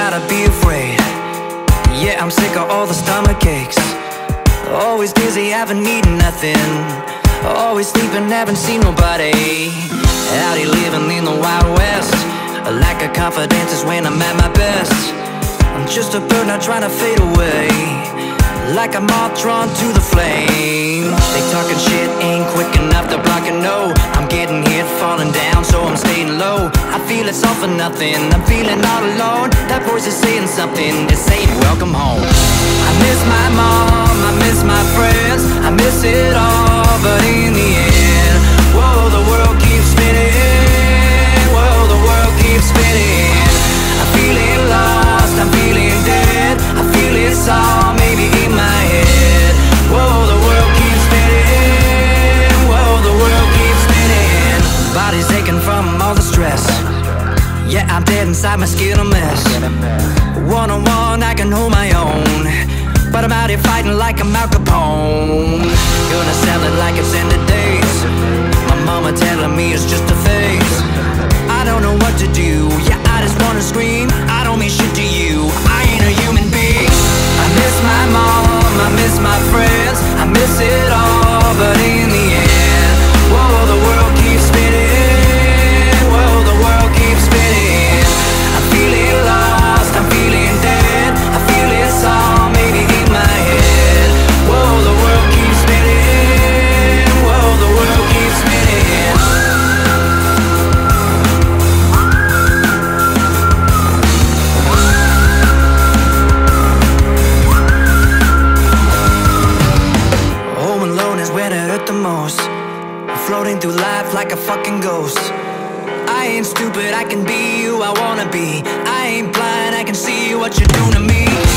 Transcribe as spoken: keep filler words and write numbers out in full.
gotta be afraid. Yeah, I'm sick of all the stomach aches. Always dizzy, haven't eaten nothing. Always sleeping, haven't seen nobody. Out here living in the Wild West. A lack of confidence is when I'm at my best. I'm just a burnout trying to fade away, like a moth drawn to the flame. They talking shit, ain't quick enough to block a no. I'm getting hit, falling down, so I'm staying low. I feel it's all for nothing, I'm feeling all alone. That voice is saying something, it's saying welcome home. I miss my mom, I miss my friends, I miss it all, but in the end, whoa, the world keeps spinning. Whoa, the world keeps spinning. I'm feeling lost, I'm feeling dead. I feel it's all maybe in my head. Whoa, the world keeps spinning. Whoa, the world keeps spinning. Body's aching from all the stress. Yeah, I'm dead inside, my skin a mess. One on one, I can hold my own, but I'm out here fighting like I'm Al Capone. Gonna sell it like it's in the days. My mama telling me it's just a phase. I don't know what to do, yeah, I just wanna scream. I don't mean shit to you, I ain't a human being. I miss my mom, I miss my friends, I miss it all, but in the end, whoa, the world keeps spinning. Whoa, the world keeps spinning. I'm feeling lost, I'm feeling dead. I feel it's all maybe in my head. Whoa, the world keeps spinning. Whoa, the world keeps spinning. Home alone is where it hurt the most. I'm floating through life like a fucking ghost. I ain't stupid, I can be who I wanna be. I ain't blind, I can see what you're doing to me.